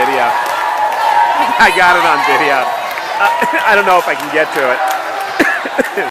video. I got it on video. I don't know if I can get to it.